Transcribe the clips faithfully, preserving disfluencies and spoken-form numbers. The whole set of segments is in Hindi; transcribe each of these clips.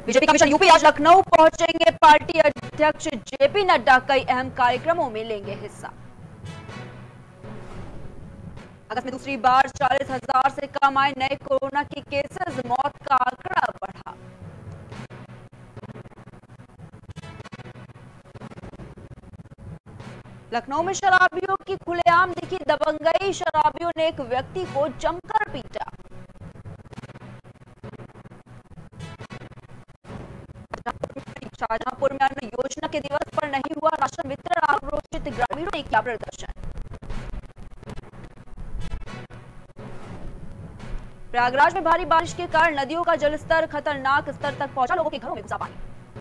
बीजेपी कमीशन यूपी आज लखनऊ पहुंचेंगे। पार्टी अध्यक्ष जेपी नड्डा कई अहम कार्यक्रमों में लेंगे हिस्सा। अगस्त में दूसरी बार चालीस हजार से कम आए नए कोरोना के केसेस, मौत का आंकड़ा बढ़ा। लखनऊ में शराबियों की खुलेआम दिखी दबंगई, शराबियों ने एक व्यक्ति को जमकर पीटा। शाहजहांपुर में अन्न योजना के दिवस पर नहीं हुआ राशन वितरण, आक्रोशित ग्रामीणों ने किया प्रदर्शन। प्रयागराज में भारी बारिश के कारण नदियों का जलस्तर खतरनाक स्तर तक पहुंचा, लोगों के घरों में घुसा पानी।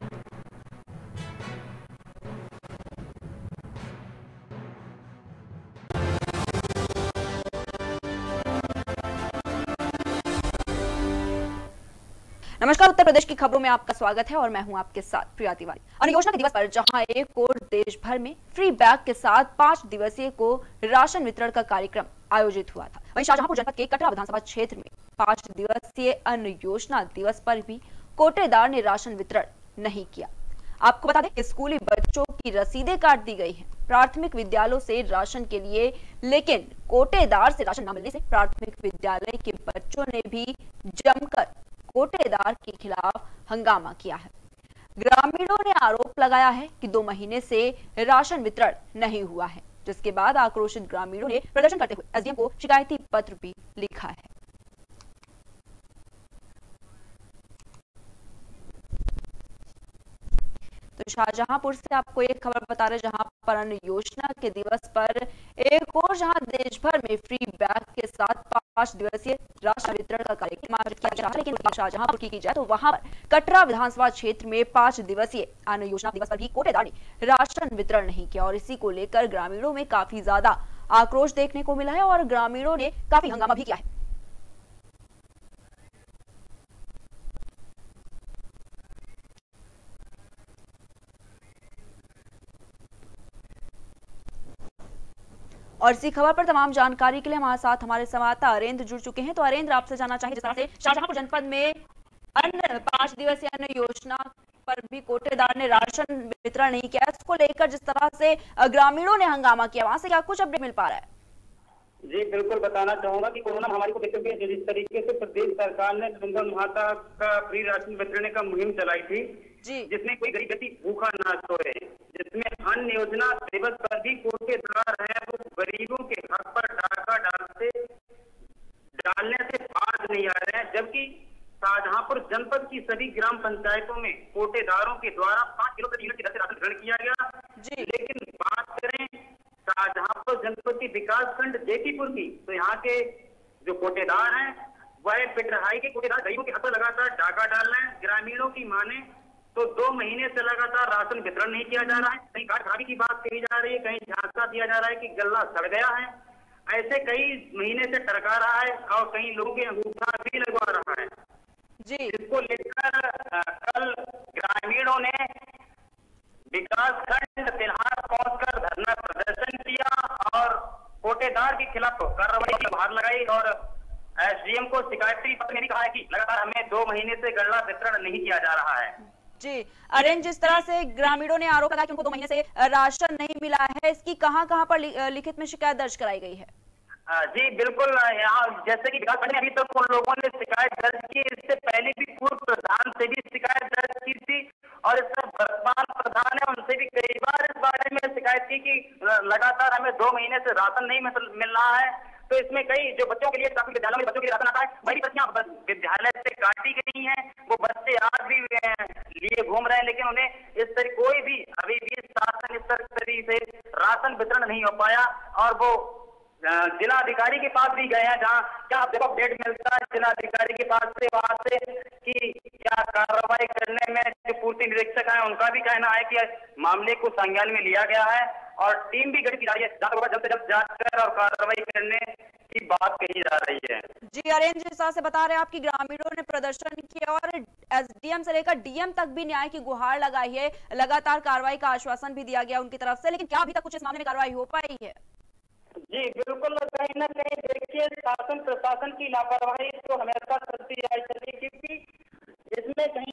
नमस्कार, उत्तर प्रदेश की खबरों में आपका स्वागत है और मैं हूं आपके साथ प्रिया तिवारी। अन्न योजना के दिवस पर जहां एक और देश भर में फ्री बैग के साथ पांच दिवसीय को राशन वितरण का कार्यक्रम आयोजित हुआ था, वहीं शाहजहांपुर जनपद के कटरा विधानसभा क्षेत्र में पांच दिवसीय अन्न योजना दिवस पर भी कोटेदार ने राशन वितरण नहीं किया। आपको बता दें कि स्कूली बच्चों की रसीदें काट दी गई हैं प्राथमिक विद्यालयों से राशन के लिए, लेकिन कोटेदार से राशन न मिलने से प्राथमिक विद्यालय के बच्चों ने भी जमकर कोटेदार के खिलाफ हंगामा किया है। ग्रामीणों ने आरोप लगाया है कि दो महीने से राशन वितरण नहीं हुआ है, जिसके बाद आक्रोशित ग्रामीणों ने प्रदर्शन करते हुए एसडीएम को शिकायती पत्र भी लिखा है। तो शाहजहांपुर से आपको एक खबर बता रहे, जहां पर अन्न योजना के दिवस पर एक और जहां देश भर में फ्री बैग के साथ पांच दिवसीय राशन वितरण का कार्यक्रम आयोजित किया जा रहा है, लेकिन शाहजहांपुर की की जाए तो वहां पर कटरा विधानसभा क्षेत्र में पांच दिवसीय अन्न योजना दिवस पर भी कोटेदार ने राशन वितरण नहीं किया और इसी को लेकर ग्रामीणों में काफी ज्यादा आक्रोश देखने को मिला है और ग्रामीणों ने काफी हंगामा भी किया है। और इसी खबर पर तमाम जानकारी के लिए हमारे साथ हमारे संवाददाता अरेंद्र जुड़ चुके हैं। तो अरेंद्र, आपसे जानना चाहिए, जिस तरह से शाहजहांपुर जनपद में अन्न पांच दिवसीय अन्न योजना पर भी कोटेदार ने राशन वितरण नहीं किया, इसको लेकर जिस तरह से ग्रामीणों ने हंगामा किया, वहां से क्या कुछ अपडेट मिल पा रहा है? जी बिल्कुल, बताना चाहूंगा कि कोरोना महामारी को देखते हुए जिस तरीके से प्रदेश सरकार ने सुंदर माता का फ्री राशन वितरण का मुहिम चलाई थी, जिसमें कोई गरीब व्यक्ति भूखा ना सोए, जिसमें अन्न योजना दिवस पर भी कोटेदार है वो गरीबों के हक पर डाका डालते डालने से बाज नहीं आ रहे हैं, जबकि शाहजहांपुर जनपद की सभी ग्राम पंचायतों में कोटेदारों के द्वारा पांच किलो प्रति यूनिट की दर से राशन ग्रहण किया गया। लेकिन बात करें शाहजहांपुर जनपद की विकास खंड जेतीपुर की, तो यहाँ के जो कोटेदार हैं वह पिटरहाई के कोटेदार गरीबों के हक पर लगातार डाका डाल रहे हैं। ग्रामीणों की माने तो दो महीने से लगातार राशन वितरण नहीं किया जा रहा है, कहीं कार्ड खराबी की बात कही जा रही है, कहीं झांसा दिया जा रहा है कि गल्ला सड़ गया है, ऐसे कई महीने से टरका रहा है और कई लोगों के अंगूठा भी लगवा रहा है। जी, इसको लेकर कल ग्रामीणों ने विकास खंड तिल्हार पहुंचकर धरना प्रदर्शन किया और कोटेदार के खिलाफ कार्रवाई की गुहार लगाई और एसडीएम को शिकायती पत्र में भी कहा है कि लगातार हमें दो महीने से गल्ला वितरण नहीं किया जा रहा है। जी अरेंज, जिस तरह से ग्रामीणों ने आरोप लगाया कि उनको दो महीने से राशन नहीं मिला है, इसकी कहां कहां पर लिखित में शिकायत दर्ज कराई गई है? जी बिल्कुल, यहाँ जैसे कि विकास खंड में अभी तक उन लोगों ने शिकायत दर्ज की, इससे पहले भी पूर्व प्रधान से भी शिकायत दर्ज की थी और इससे वर्तमान प्रधान है उनसे भी कई बार इस बारे में शिकायत की कि लगातार हमें दो महीने से राशन नहीं मिल रहा है। तो इसमें कई जो बच्चों के लिए प्राथमिक विद्यालयों में बच्चों के लिए राशन आता है, वही बच्चियां विद्यालय से काटी गई हैं, वो बच्चे आज भी लिए घूम रहे हैं, लेकिन उन्हें इस तरह कोई भी अभी भी शासन स्तर से राशन वितरण नहीं हो पाया और वो जिला अधिकारी के पास भी गए हैं, जहाँ क्या देखो अपडेट मिलता है जिला अधिकारी के पास से, वहां से कि क्या कार्रवाई करने में जो पूर्ति निरीक्षक है उनका भी कहना है कि मामले को संज्ञान में लिया गया है और टीम भी गठित की जा रही है, जल्द से जल्द जांच कर और कार्रवाई करने की बात कही जा रही है। जी अरेंज, जिस तरह से बता रहे हैं आपकी ग्रामीणों ने प्रदर्शन किया और एसडीएम से लेकर डीएम तक भी न्याय की गुहार लगाई है, लगातार कार्रवाई का आश्वासन भी दिया गया उनकी तरफ से, लेकिन क्या अभी तक कुछ इस मामले में कार्रवाई हो पाई है? जी बिल्कुल, कहीं ना कहीं देखिए शासन प्रशासन की लापरवाही तो हमेशा चलती आई चली, क्योंकि इसमें कहीं ना कहीं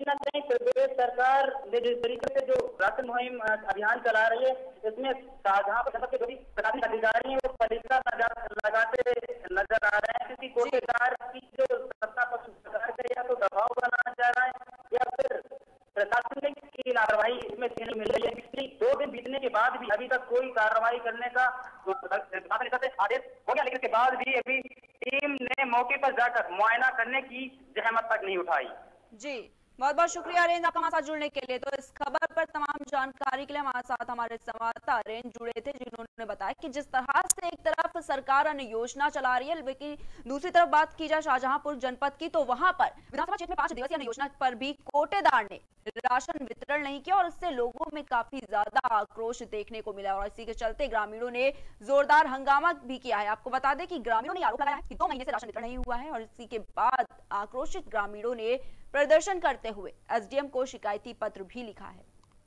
प्रदेश सरकार ने जिस तरीके से जो राशन मुहिम अभियान चला रही है, इसमें शाहजहां पर के जो भी प्रशासनिक अधिकारी हैं वो परीक्षा लगाते नजर आ रहे हैं, क्योंकि कोटेदार की जो सत्ता पक्ष सरकार का या तो दबाव बनाना चाह रहा है या फिर प्रशासनिक की लापरवाही इसमें देखने मिल रही है। पिछले दो दिन बीतने के बाद भी अभी तक कोई कार्रवाई करने का आदेश हो गया, लेकिन इसके बाद भी अभी टीम ने मौके पर जाकर मुआयना करने की जहमत तक नहीं उठाई। जी, बहुत बहुत शुक्रिया अरेंज आपका हमारे साथ जुड़ने के लिए। तो इस खबर पर तमाम जानकारी के लिए हमारे साथ हमारे संवाददाता अरेंज जुड़े थे, जिन्होंने बताया कि जिस तरह से एक तरफ सरकार अन्य योजना चला रही है, लेकिन दूसरी तरफ बात की जाए शाहजहांपुर जनपद की, तो वहां पर विधानसभा क्षेत्र में पांच दिवसीय अन्य योजना पर भी कोटेदार ने राशन वितरण नहीं किया और इससे लोगों में काफी ज्यादा आक्रोश देखने को मिला और इसी के चलते ग्रामीणों ने जोरदार हंगामा भी किया है। आपको बता दें कि ग्रामीणों ने आरोप लगाया है कि दो महीने से राशन वितरण नहीं हुआ है और इसी के बाद आक्रोशित ग्रामीणों ने प्रदर्शन करते हुए एसडीएम को शिकायती पत्र भी लिखा है।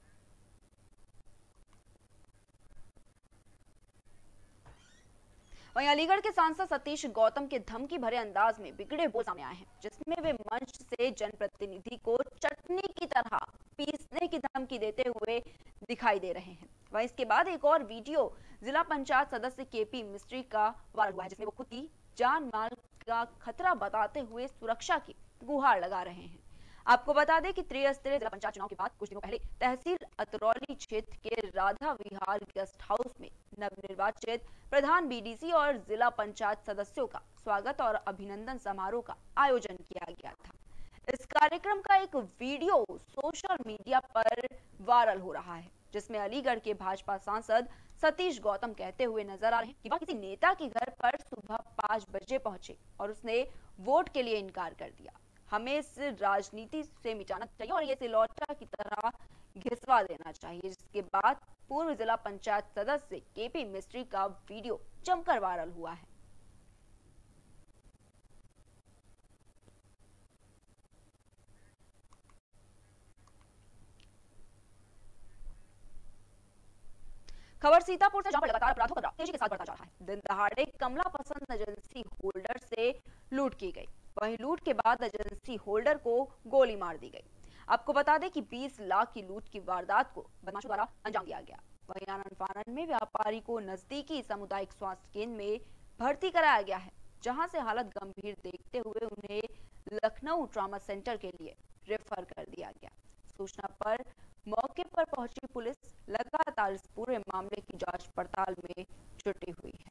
वहीं अलीगढ़ के सांसद सतीश गौतम के धमकी भरे अंदाज में बिगड़े बोल सामने आए हैं, जिसमें वे मंच से जनप्रतिनिधि को चटनी की तरह पीसने की धमकी देते हुए दिखाई दे रहे हैं। वहीं इसके बाद एक और वीडियो जिला पंचायत सदस्य केपी मिस्त्री का वायरल हुआ है, जिसमें वो खुद की जान माल का खतरा बताते हुए सुरक्षा की गुहार लगा रहे हैं। आपको बता दें कि त्रिस्तरीय जिला पंचायत चुनाव के बाद कुछ दिनों पहले तहसील अतरौली क्षेत्र के राधा विहार गेस्ट हाउस में नवनिर्वाचित प्रधान बीडीसी और जिला पंचायत सदस्यों का स्वागत और अभिनंदन समारोह का आयोजन किया गया था। इस कार्यक्रम का एक वीडियो सोशल मीडिया पर वायरल हो रहा है, जिसमें अलीगढ़ के भाजपा सांसद सतीश गौतम कहते हुए नजर आ रहे हैं कि वह किसी नेता के घर पर सुबह पांच बजे पहुंचे और उसने वोट के लिए इनकार कर दिया। हमें इस राजनीति से मिटाना चाहिए और ये सिलौटा की तरह घिसवा देना चाहिए। जिसके बाद पूर्व जिला पंचायत सदस्य केपी मिस्त्री का वीडियो जमकर वायरल हुआ है। खबर सीतापुर से, जहां पर लगातार अपराधों का तेजी के साथ बढ़ता जा रहा है। दिन दहाड़े कमला पसंद एजेंसी होल्डर से लूट की गई, वहीं लूट के बाद एजेंसी होल्डर को गोली मार दी गई। आपको बता दें कि बीस लाख की लूट की वारदात को बदमाशों द्वारा अंजाम दिया गया। वहीं आनंद फानन में व्यापारी को नजदीकी सामुदायिक स्वास्थ्य केंद्र में भर्ती कराया गया है, जहां से हालत गंभीर देखते हुए उन्हें लखनऊ ट्रॉमा सेंटर के लिए रेफर कर दिया गया। सूचना पर मौके पर पहुंची पुलिस लगातार इस पूरे मामले की जांच पड़ताल में जुटी हुई है।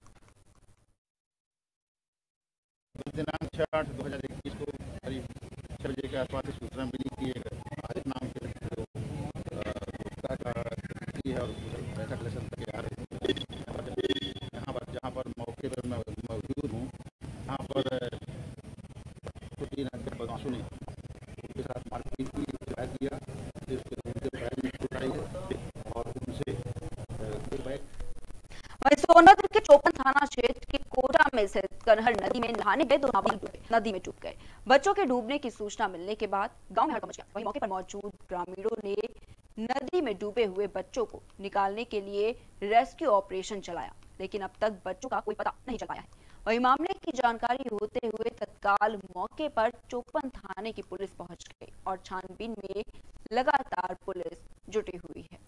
दिनांक छह आठ दो हजार इक्कीस को करीब छह बजे के आसपास सूचना मिली कि आरिफ नाम के गुप्ता का है और पैसा कलेक्शन करके आ रहे थे। यहाँ पर जहाँ पर मौके पर मैं मौजूद हूँ, यहाँ पर तीन अंतर बदमाशों ने उनके साथ मारपीट की, शिकायत किया, उनके पैर में उठाई और उनसे वहीं सोनभद्र के चौपन थाना क्षेत्र के कोटा में स्थित कनहर नदी में नहाने गए दो नाबालिग नदी में डूब गए। बच्चों के डूबने की सूचना मिलने के बाद गांव में हड़कंप मच गया। वहीं मौके पर मौजूद ग्रामीणों ने नदी में डूबे हुए बच्चों को निकालने के लिए रेस्क्यू ऑपरेशन चलाया, लेकिन अब तक बच्चों का कोई पता नहीं चल पाया है। वहीं मामले की जानकारी होते हुए तत्काल मौके पर चौपन थाने की पुलिस पहुंच गई और छानबीन में लगातार पुलिस जुटी हुई है।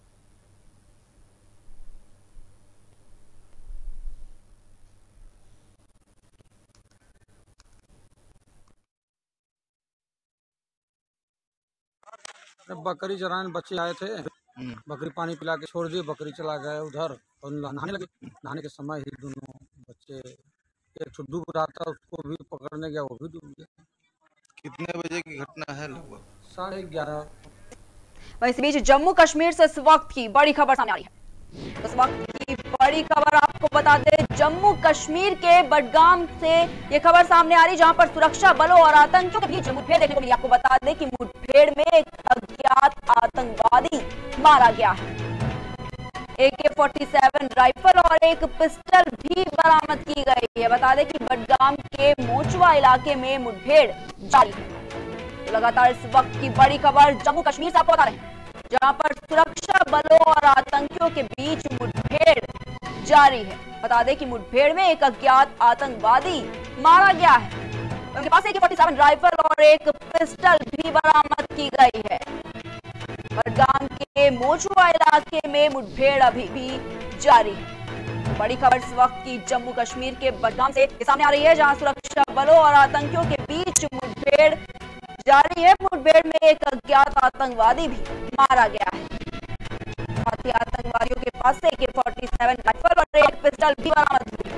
बकरी चराने बच्चे आए थे, बकरी पानी पिला के छोड़ दिए, बकरी चला गए उधर और नहाने लगे। नहाने के समय ही दोनों बच्चे, एक तो डूब रहा था उसको भी पकड़ने गया, वो भी डूब गया। कितने बजे की घटना है? लगभग साढ़े ग्यारह। वहीं इस बीच जम्मू कश्मीर से इस वक्त की बड़ी खबर सामने आ रही है। इस वक्त की बड़ी खबर आपको बता दें, जम्मू कश्मीर के बडगाम से ये खबर सामने आ रही, जहां पर सुरक्षा बलों और आतंकियों के बीच मुठभेड़ देखने को मिली। आपको बता दें कि मुठभेड़ में एक अज्ञात आतंकवादी मारा गया है। ए के फोर्टी सेवन राइफल और एक पिस्टल भी बरामद की गई है। बता दें कि बडगाम के मोचवा इलाके में मुठभेड़ जारी है। लगातार इस वक्त की बड़ी खबर जम्मू कश्मीर से आपको बता रहे हैं, जहां पर सुरक्षा बलों और आतंकियों के बीच मुठभेड़ जारी है। बता दें कि मुठभेड़ में एक अज्ञात आतंकवादी मारा गया है। उनके पास एक सैंतालीस राइफल और एक पिस्टल भी बरामद की गई है। बडगाम के मोचुआ इलाके में मुठभेड़ अभी भी जारी है। बड़ी खबर इस वक्त की जम्मू कश्मीर के बडगाम से सामने आ रही है, जहां सुरक्षा बलों और आतंकियों के बीच मुठभेड़ जारी है। मुठभेड़ में एक अज्ञात आतंकवादी भी मारा गया है। साथ ही आतंकवादियों के पास से के सैंतालीस राइफल और एक पिस्टल भी बरामद हुई।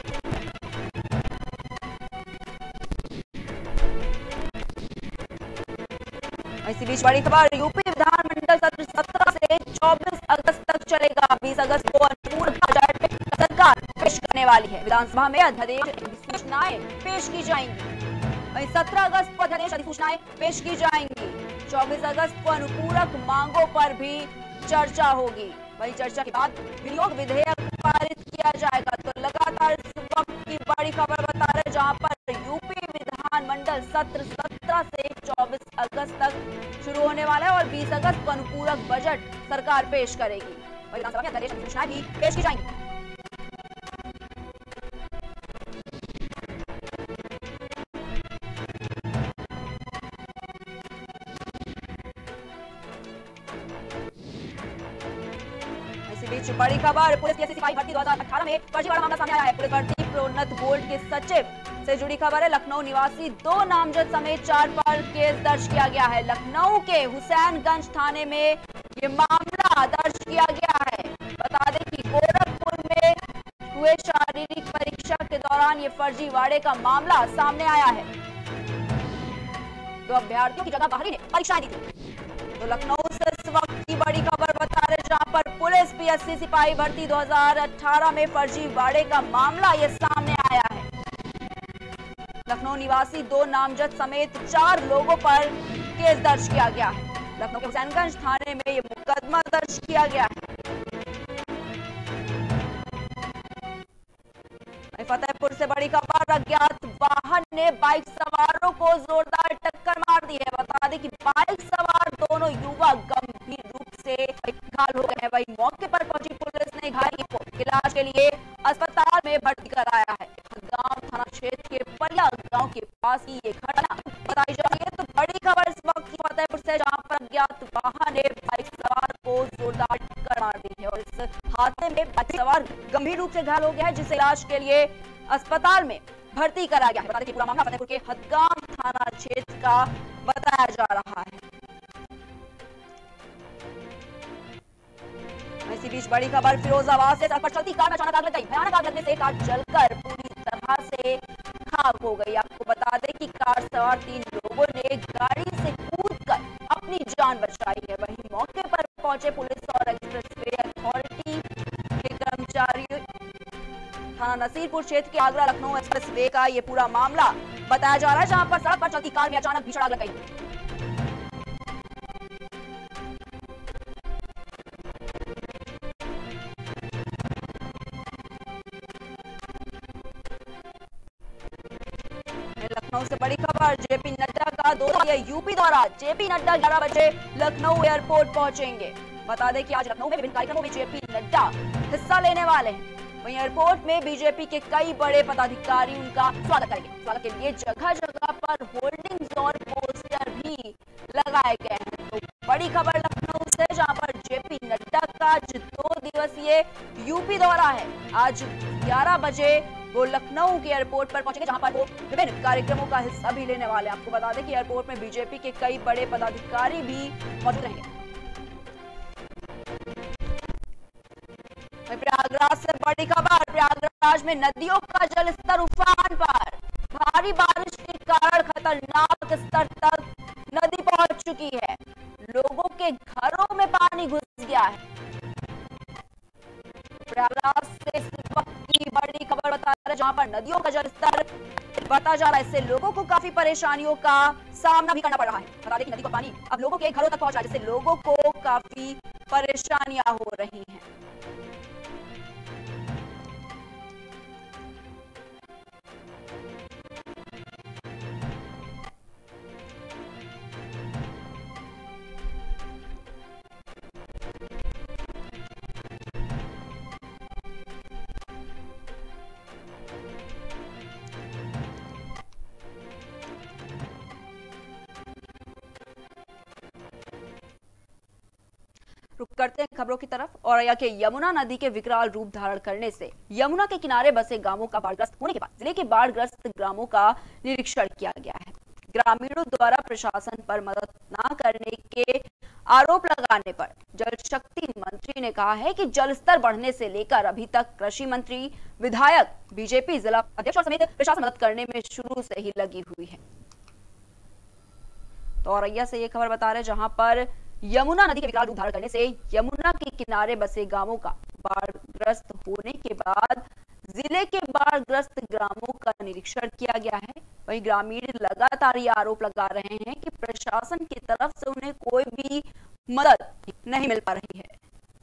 इसी बीच बड़ी खबर, यूपी विधानमंडल सत्र सत्रह से चौबीस अगस्त तक चलेगा। बीस अगस्त को अनुपूरक बजट सरकार पेश करने वाली है। विधानसभा में अध्यादेश अधिसूचनाएं पेश की जाएंगी। वहीं सत्रह अगस्त को अध्यादेश अधिसूचनाएं पेश की जाएंगी। चौबीस अगस्त को अनुपूरक मांगों पर भी चर्चा होगी। वहीं चर्चा के बाद विनियोग विधेयक पारित किया जाएगा। तो लगातार इस वक्त की बड़ी खबर बता रहे, जहां पर यूपी विधानमंडल सत्र सत्रह से चौबीस अगस्त तक शुरू होने वाला है और बीस अगस्त को अनुपूरक बजट सरकार पेश करेगी। विधानसभा में अध्यादेश अधिसूचनाएं भी पेश की जाएंगी। बीच बड़ी खबर, पुलिस की सिपाही भर्ती दो हज़ार अठारह में फर्जीवाड़ा मामला सामने आया है। पुलिस भर्ती प्रोन्नत बोर्ड के सचिव से जुड़ी खबर है। लखनऊ निवासी दो नामजद समेत चार पर केस दर्ज किया गया है। लखनऊ के हुसैनगंज थाने में ये मामला दर्ज किया गया है। बता दें कि गोरखपुर में हुए शारीरिक परीक्षा के दौरान ये फर्जीवाड़े का मामला सामने आया है। तो अभ्यर्थियों की जगह बाहरी ने परीक्षाएं दी थी। तो लखनऊ से इस वक्त की बड़ी खबर बता रहे, जहां पर पुलिस पीएससी सिपाही भर्ती दो हज़ार अठारह में फर्जीवाड़े का मामला ये सामने आया है। लखनऊ निवासी दो नामजद समेत चार लोगों पर केस दर्ज किया गया है। लखनऊ के हुसैनगंज थाने में ये मुकदमा दर्ज किया गया है। फतेहपुर से बड़ी खबर, अज्ञात वाहन ने बाइक सवारों को जोरदार टक्कर मार दी है। बता दें कि बाइक सवार दोनों युवक गंभीर रूप से घायल हो गए हैं। वहीं मौके पर पहुंची पुलिस ने घायलों को इलाज के लिए अस्पताल में भर्ती कराया है। गांव थाना क्षेत्र के परिया गांव के पास ही ये घटना बताई जा रही है। तो बड़ी खबर इस वक्त की फतेहपुर से, जहां पर अज्ञात वाहन ने बाइक सवार को जोरदार टक्कर मार दी है और इस हादसे में बाइक सवार गंभीर रूप से घायल हो गया है, जिसे इलाज के लिए अस्पताल में भर्ती कराया गया है। बता दें कि पूरा मामला फतेहपुर के हदगाम थाना क्षेत्र का बताया जा रहा है। इसी बीच बड़ी खबर, फिरोजाबाद से सड़क पर चलती कार में अचानक आग लग गई। भयानक आग लगने से कार जलकर पूरी तरह से खाक हो गई। आपको बता दें कि कार सवार तीन लोगों ने गाड़ी से कूदकर अपनी जान बचाई है। वहीं मौके पर पहुंचे पुलिस और एक्सप्रेसवे अथॉरिटी के कर्मचारी। थाना नसीरपुर क्षेत्र के आगरा लखनऊ एक्सप्रेसवे का ये पूरा मामला बताया जा रहा है, जहां पर सड़क पर चलती कार में अचानक भीषण आग लग गई। लखनऊ से बड़ी खबर, जेपी नड्डा का दो यूपी दौरा। जेपी नड्डा ग्यारह बजे लखनऊ एयरपोर्ट पहुंचेंगे। बता दें कि आज लखनऊ में विभिन्न कार्यक्रमों में जेपी नड्डा हिस्सा लेने वाले हैं। वहीं एयरपोर्ट में बीजेपी के कई बड़े पदाधिकारी उनका स्वागत करेंगे। स्वागत के लिए जगह जगह पर होर्डिंग्स और पोस्टर भी लगाए गए हैं। तो बड़ी खबर लखनऊ से, जहां पर जेपी नड्डा का आज दो दिवसीय यूपी दौरा है। आज ग्यारह बजे वो लखनऊ के एयरपोर्ट पर पहुंचेंगे, जहां पर वो विभिन्न कार्यक्रमों का हिस्सा भी लेने वाले हैं। आपको बता दें कि एयरपोर्ट में बीजेपी के कई बड़े पदाधिकारी भी मौजूद रहेंगे। प्रयागराज से बड़ी खबर, प्रयागराज में नदियों का जलस्तर उफान पर। भारी बारिश के कारण खतरनाक स्तर तक नदी पहुंच चुकी है। लोगों के घरों में पानी घुस गया है। प्रयागराज से इस वक्त की बड़ी खबर बता रहे, जहां पर नदियों का जलस्तर बढ़ता जा रहा है। इससे लोगों को काफी परेशानियों का सामना भी करना पड़ रहा है। बता दें कि नदी का पानी अब लोगों के घरों तक पहुंचा, जिससे लोगों को काफी परेशानियां हो रही हैं। करते हैं खबरों की तरफ। औरैया के यमुना नदी के विकराल रूप धारण करने से यमुना के किनारे बसे गांवों का बाढ़ग्रस्त होने के बाद जिले के बाढ़ग्रस्त ग्रामों का निरीक्षण किया गया है। ग्रामीणों द्वारा प्रशासन पर मदद न करने के आरोप लगाने पर जल शक्ति मंत्री ने कहा है कि जल स्तर बढ़ने से लेकर अभी तक कृषि मंत्री, विधायक, बीजेपी जिला अध्यक्ष और समेत प्रशासन मदद करने में शुरू से ही लगी हुई है। तो औरैया से ये खबर बता रहे जहां पर यमुना नदी के विकराल रूप धारण करने से यमुना के किनारे बसे गांवों का बाढ़ग्रस्त होने के बाद जिले के बाढ़ग्रस्त ग्रामों का निरीक्षण किया गया है। वहीं ग्रामीण लगातार ये आरोप लगा रहे हैं कि प्रशासन की तरफ से उन्हें कोई भी मदद नहीं मिल पा रही है।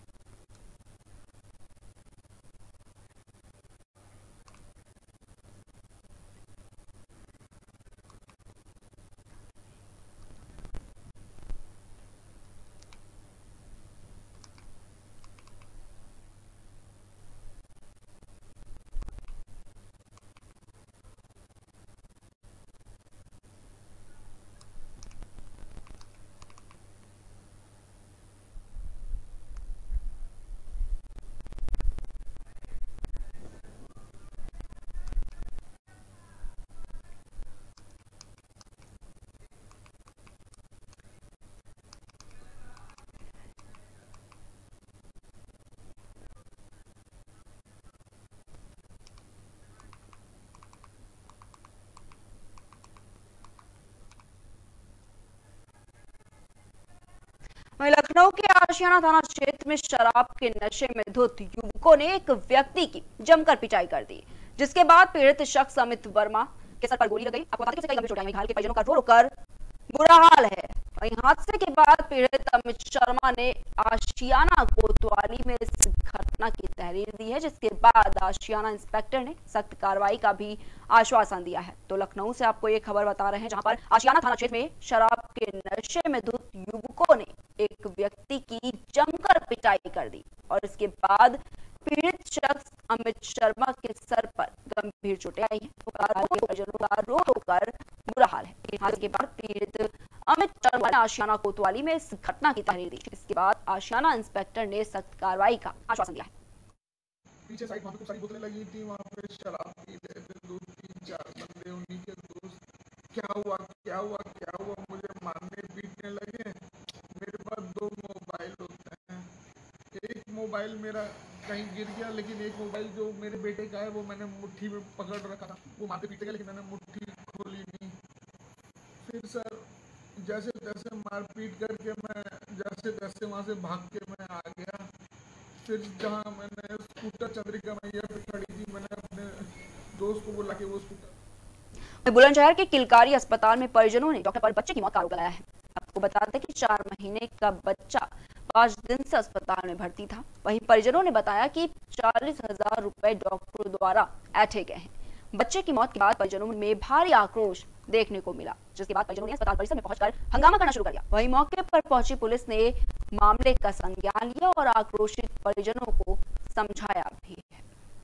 वहीं लखनऊ के आशियाना थाना क्षेत्र में शराब के नशे में धुत युवकों ने एक व्यक्ति की जमकर पिटाई कर दी, जिसके बाद पीड़ित शख्स अमित वर्मा के सर पर गोली लग गई। आपको बता दें कि कई गंभीर चोटें आई। हाल के परिजनों का रो रो कर बुरा हाल है। वहीं हादसे के बाद पीड़ित अमित शर्मा ने आशियाना कोतवाली में इस घटना की तहरीर दी है, जिसके बाद आशियाना इंस्पेक्टर ने सख्त कार्रवाई का भी आश्वासन दिया है। तो लखनऊ से आपको ये खबर बता रहे हैं जहां पर आशियाना थाना क्षेत्र में शराब के नशे में धुत युवकों ने एक व्यक्ति की जमकर पिटाई कर दी और इसके बाद पीड़ित शख्स अमित शर्मा के सर पर गंभीर चोटें आई हैं। परिजनों का रो रो कर बुरा हाल है। हादसे के बाद पीड़ित अमित शर्मा ने आशियाना कोतवाली में इस घटना की तहरीर दी। इसके बाद आशियाना इंस्पेक्टर ने सख्त कार्रवाई का आश्वासन दिया है। पीछे साइड वहाँ पे सारी बोतलें लगी थी, वहाँ पे शराब पी रहे थे दो तीन चार बंदे, उन्हीं के दोस्त। क्या हुआ क्या हुआ क्या हुआ मुझे मारने पीटने लगे। मेरे पास दो मोबाइल होते हैं, एक मोबाइल मेरा कहीं गिर गया, लेकिन एक मोबाइल जो मेरे बेटे का है वो मैंने मुट्ठी में पकड़ रखा था। वो मारते पीटे गया लेकिन मैंने मुट्ठी खोली नहीं। फिर सर जैसे तैसे मारपीट करके मैं जैसे तैसे वहाँ से भाग के मैं आ गया। फिर जहाँ मैंने स्कूटर चंद्रिका मैया पे खड़ी थी, मैंने अपने दोस्त को बुला के वो स्कूटर। बुलंदशहर के किलकारी अस्पताल में परिजनों ने डॉक्टर पर बच्चे की मौत का आरोप लगाया है। आपको बता दें कि चार महीने का बच्चा पांच दिन से अस्पताल में भर्ती था। वहीं परिजनों ने बताया कि चालीस हजार रुपए डॉक्टरों द्वारा ऐंठे गए हैं। बच्चे की मौत के बाद परिजनों में भारी आक्रोश देखने को मिला, जिसके बाद परिजनों ने अस्पताल परिसर में पहुंचकर हंगामा करना शुरू कर दिया। वहीं मौके पर पहुंची पुलिस ने मामले का संज्ञान लिया और आक्रोशित परिजनों को समझाया भी है।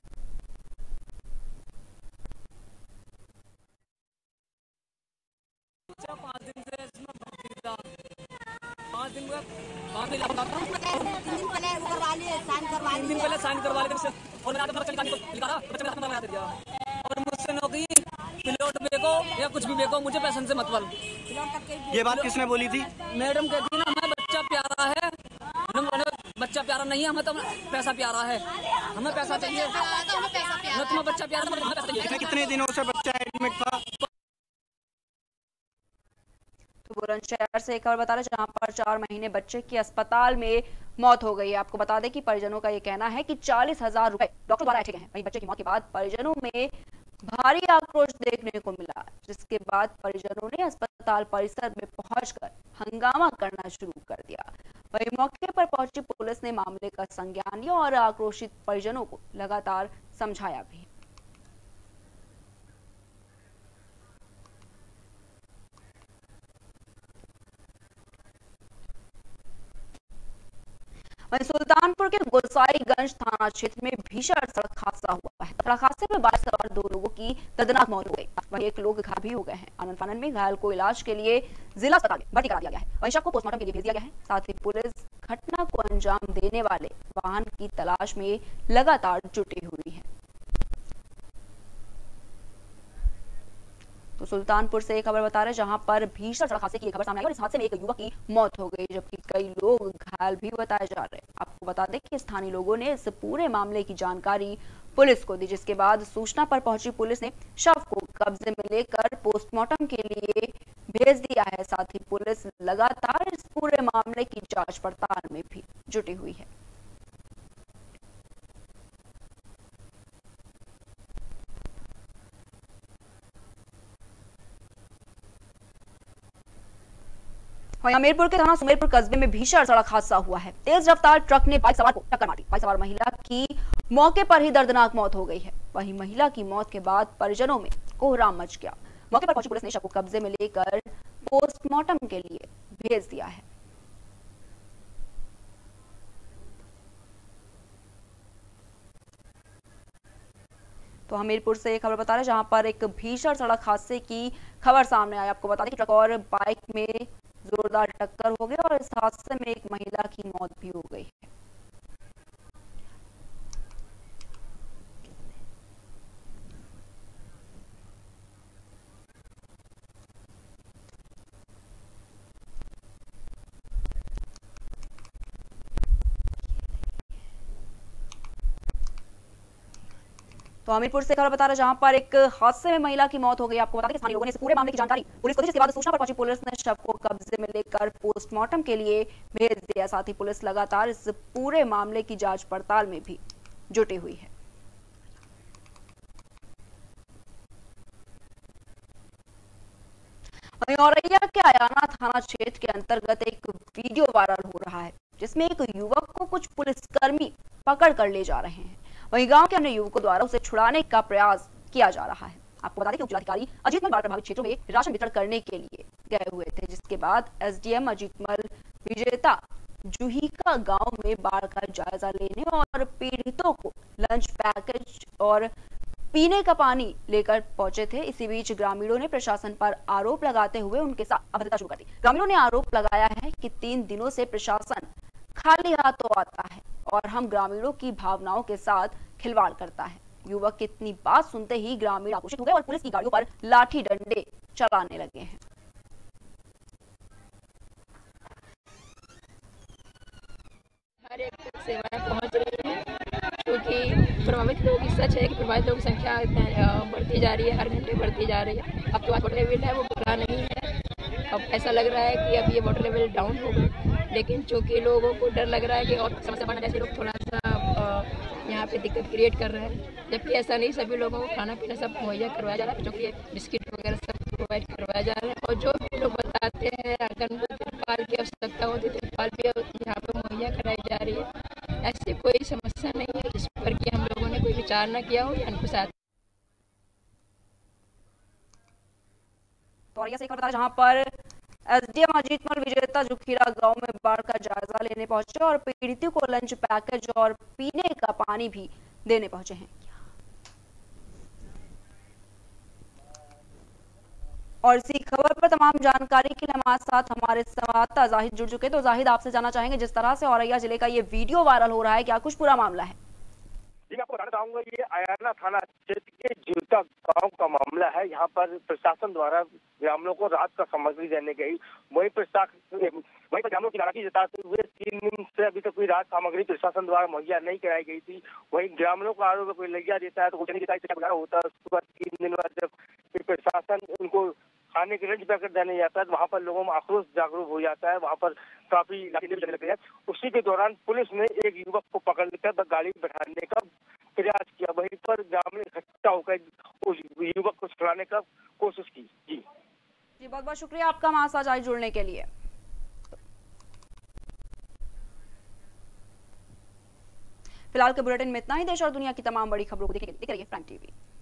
पाँच दिन से इसमें भर्ती था। पाँच दिन में पाँच दिन पहले वो करवा लिए, साइन करवा लिए, तीन दिन पहले साइन करवा लिए और मैं तो चल को लिखा था, बच्चे मेरा बना दिया और मुझसे नौकरी प्लॉट बेचो या कुछ भी बेचो, मुझे पैसे से मतलब। ये बात किसने बोली थी? मैडम कहती ना हमें बच्चा प्यारा है, हमें बच्चा प्यारा नहीं है, हमें तो पैसा प्यारा है, हमें पैसा चाहिए, हमें तुम्हें बच्चा प्यारा तो हमें पैसा चाहिए। कितने दिनों से बच्चा एडमिट था? तो बुलंदशहर से एक खबर बता रहे जहां पर चार महीने बच्चे की अस्पताल में मौत हो गई है। आपको बता दें कि परिजनों का ये कहना है कि चालीस हजार रुपए डॉक्टर द्वारा ऐंठे गए हैं। वहीं बच्चे की मौत के बाद परिजनों में भारी आक्रोश देखने को मिला, जिसके बाद परिजनों ने अस्पताल परिसर में पहुंचकर हंगामा करना शुरू कर दिया। वहीं मौके पर पहुंची पुलिस ने मामले का संज्ञान लिया और आक्रोशित परिजनों को लगातार समझाया भी। वहीं सुल्तानपुर के गोसाईगंज थाना क्षेत्र में भीषण सड़क हादसा हुआ हुआ है। सड़क हादसे में बाइक सवार दो लोगों की दर्दनाक मौत हो गई, वहीं एक लोग घायल भी हो गए हैं। आनंद फानन में घायल को इलाज के लिए जिला अस्पताल में भर्ती करा दिया गया है, वहीं शव को पोस्टमार्टम के लिए भेज दिया गया है। साथ ही पुलिस घटना को अंजाम देने वाले वाहन की तलाश में लगातार जुटी हुई है। तो सुल्तानपुर से एक खबर बता रहे हैं जहां पर भीषण सड़क हादसे की खबर सामने आई और इस हादसे में एक युवक की मौत हो गई, जबकि कई लोग घायल भी बताए जा रहे हैं। आपको बता दें कि स्थानीय लोगों ने इस पूरे मामले की जानकारी पुलिस को दी, जिसके बाद सूचना पर पहुंची पुलिस ने शव को कब्जे में लेकर पोस्टमार्टम के लिए भेज दिया है। साथ ही पुलिस लगातार इस पूरे मामले की जांच पड़ताल में भी जुटी हुई है। वहीं हमीरपुर के थाना सुमेरपुर कस्बे में भीषण सड़क हादसा हुआ है। तेज रफ्तार ट्रक ने बाइक सवार को टक्कर मारी। बाइक सवार महिला की मौके पर ही दर्दनाक मौत हो गई है। वहीं महिला की मौत के बाद परिजनों में कोहराम मच गया। मौके पर पहुंची पुलिस ने शव को कब्जे में लेकर पोस्टमार्टम के लिए भेज दिया है। तो हमीरपुर से एक खबर बता रहे हैं जहां पर एक भीषण सड़क हादसे की खबर सामने आई। आपको बता दें कि ट्रक और बाइक में जोरदार टक्कर हो गई और इस हादसे में एक महिला की मौत भी हो गई है। तो हमीरपुर से खबर बता रहे जहां पर एक हादसे में महिला की मौत हो गई। आपको बता दें कि स्थानीय लोगों ने इस पूरे मामले की जानकारी पुलिस को दी, जिसके बाद सूचना पर पहुंची पुलिस ने शव को कब्जे में लेकर पोस्टमार्टम के लिए भेज दिया। साथ ही पुलिस लगातार इस पूरे मामले की जांच पड़ताल में भी जुटी हुई है। वहीं औरैया के अयाना थाना क्षेत्र के अंतर्गत एक वीडियो वायरल हो रहा है, जिसमें एक युवक को कुछ पुलिसकर्मी पकड़ कर ले जा रहे हैं। वहीं गांव के अन्य युवकों द्वारा उसे छुड़ाने का प्रयास किया जा रहा है। आपको बता दें कि जिलाधिकारी अजीत मल बाढ़ प्रभावित क्षेत्रों में राशन वितरण करने के लिए गए हुए थे, जिसके बाद एसडीएम अजीत मल विजेता जुहिका गांव में बाढ़ का जायजा लेने और पीड़ितों को लंच पैकेज और पीने का पानी लेकर पहुंचे थे। इसी बीच ग्रामीणों ने प्रशासन पर आरोप लगाते हुए उनके साथ अभद्रता शुरू कर दी। ग्रामीणों ने आरोप लगाया है कि तीन दिनों से प्रशासन खाली हाथों आता है और हम ग्रामीणों की भावनाओं के साथ खिलवाड़ करता है। युवक की इतनी बात सुनते ही ग्रामीण आक्रोशित हो गए और पुलिस की गाड़ियों पर लाठी डंडे चलाने लगे हैं। हर एक तक सेवाएं पहुंच रही हैं, क्योंकि प्रभावित लोगों की सच है कि प्रभावित लोगों की संख्या बढ़ती जा रही है, हर घंटे बढ़ती जा रही है। अब जो वाटर लेवल है वो बढ़ा नहीं है। अब ऐसा लग रहा है कि अब ये वाटर लेवल डाउन हो गई, लेकिन चूंकि लोगों को डर लग रहा है कि और समस्या बढ़ना, जैसे लोग थोड़ा सा यहाँ पे दिक्कत क्रिएट कर रहे हैं, जबकि ऐसा नहीं। सभी लोगों को खाना पीना सब मुहैया करवाया जा रहा है, जो कि बिस्किट वगैरह सब प्रोवाइड करवाया जा रहा है। और जो भी लोग बताते हैं अगर उनको तिरपाल की आवश्यकता होती है, तिरपाल भी यहाँ पे मुहैया कराई जा रही है। ऐसी कोई समस्या नहीं है जिस पर कि हम लोगों ने कोई विचार न किया हो या उनको साथ। तो और से एक बता जहां पर एसडीएम अजीत मल विजेता जुखीरा गांव में बाढ़ का जायजा लेने पहुंचे और पीड़ितों को लंच पैकेज और पीने का पानी भी देने पहुंचे हैं। और इसी खबर पर तमाम जानकारी के लिए हमारे साथ हमारे संवाददाता जाहिद जुड़ चुके। तो जाहिद, आपसे जानना चाहेंगे, जिस तरह से औरैया जिले का ये वीडियो वायरल हो रहा है, क्या कुछ पूरा मामला है? जी, मैं आपको बताना चाहूंगा, ये अयाना थाना क्षेत्र के जुलता गांव का मामला है। यहाँ पर प्रशासन द्वारा ग्रामीणों को राहत का सामग्री देने गई, वही प्रशासन वही ग्रामीणों की नाराजगी जताते हुए तीन दिन से अभी तक कोई राहत सामग्री प्रशासन द्वारा मुहैया नहीं कराई गई थी। वही ग्रामीणों का आरोप कोई लैया देता है तो कुछ नहीं देता, इससे गुजारा होता है। उसके बाद तीन दिन बाद जब प्रशासन उनको खाने के लंच पैकेट देने जाता है तो वहाँ पर लोगों में आक्रोश जागरूक हो जाता है, वहाँ पर काफी लाठी लगते हैं। उसी के दौरान पुलिस ने एक युवक को पकड़कर गाड़ी बैठाने का प्रयास किया, वहीं पर ग्रामीण इकट्ठा होकर उस युवक को छुड़ाने का कोशिश की। जी जी, बहुत बहुत शुक्रिया आपका हमारे साथ आज जुड़ने के लिए। फिलहाल के बुलेटिन में इतना ही। देश और दुनिया की तमाम बड़ी खबरों को देखने के लिए देखते रहिए प्राइम टीवी।